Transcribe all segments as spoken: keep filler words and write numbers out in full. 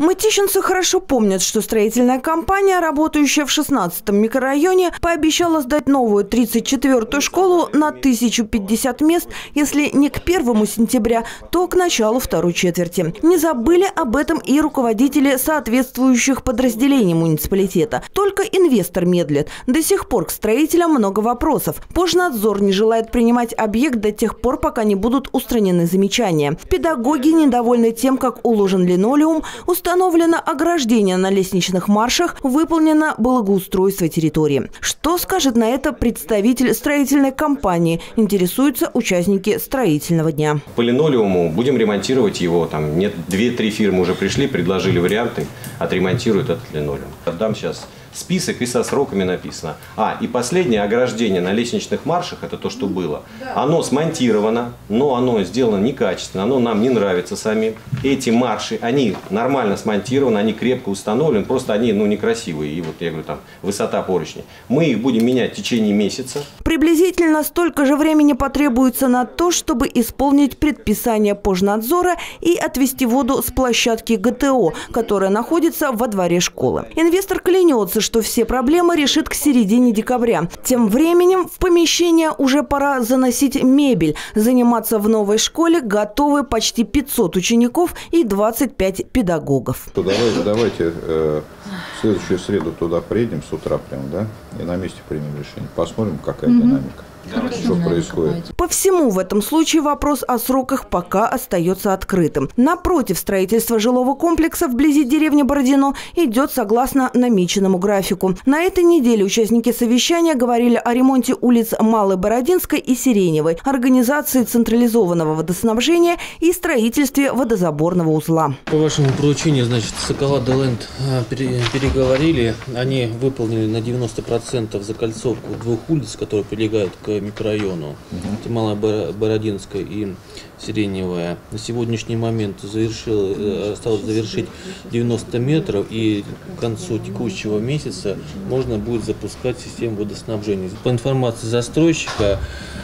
Мытищинцы хорошо помнят, что строительная компания, работающая в шестнадцатом микрорайоне, пообещала сдать новую тридцать четвёртую школу на тысячу пятьдесят мест, если не к первому сентября, то к началу второй четверти. Не забыли об этом и руководители соответствующих подразделений муниципалитета. Только инвестор медлит. До сих пор к строителям много вопросов. Пожнадзор не желает принимать объект до тех пор, пока не будут устранены замечания. Педагоги недовольны тем, как уложен линолеум, установлено ограждение на лестничных маршах, выполнено благоустройство территории. Что скажет на это представитель строительной компании? Интересуются участники строительного дня. По линолеуму будем ремонтировать его. Там нет, две-три фирмы уже пришли, предложили варианты, отремонтируют этот линолеум. Отдам сейчас список и со сроками написано. А, и последнее ограждение на лестничных маршах, это то, что было. Оно смонтировано, но оно сделано некачественно, оно нам не нравится сами. Эти марши, они нормально смонтированы, они крепко установлены, просто они, ну, некрасивые. И вот я говорю, там, высота поручней. Мы их будем менять в течение месяца. Приблизительно столько же времени потребуется на то, чтобы исполнить предписание Пожнадзора и отвести воду с площадки ГТО, которая находится во дворе школы. Инвестор клянется, что все проблемы решит к середине декабря. Тем временем в помещение уже пора заносить мебель. Заниматься в новой школе готовы почти пятьсот учеников и двадцать пять педагогов. Давайте, давайте э, в следующую среду туда приедем с утра прям, да, и на месте примем решение. Посмотрим, какая угу. динамика. Что происходит. По всему в этом случае вопрос о сроках пока остается открытым. Напротив, строительство жилого комплекса вблизи деревни Бородино идет согласно намеченному графику. На этой неделе участники совещания говорили о ремонте улиц Малой Бородинской и Сиреневой, организации централизованного водоснабжения и строительстве водозаборного узла. По вашему поручению, значит, Соколада Ленд переговорили. Они выполнили на девяносто процентов закольцовку двух улиц, которые прилегают к микрорайону. Это Малая Бородинская и Сиреневая. На сегодняшний момент завершил, осталось завершить девяносто метров, и к концу текущего месяца можно будет запускать систему водоснабжения. По информации застройщика,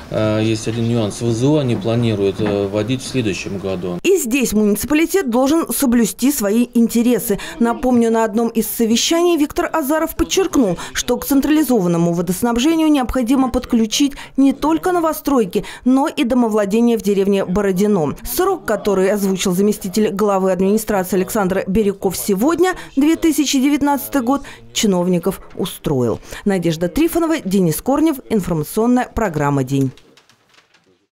есть один нюанс. ВЗО они планируют вводить в следующем году. И здесь муниципалитет должен соблюсти свои интересы. Напомню, на одном из совещаний Виктор Азаров подчеркнул, что к централизованному водоснабжению необходимо подключить не только новостройки, но и домовладения в деревне Бородино. Срок, который озвучил заместитель главы администрации Александр Бирюков сегодня, две тысячи девятнадцатый год, чиновников устроил. Надежда Трифонова, Денис Корнев. Информационная программа «День».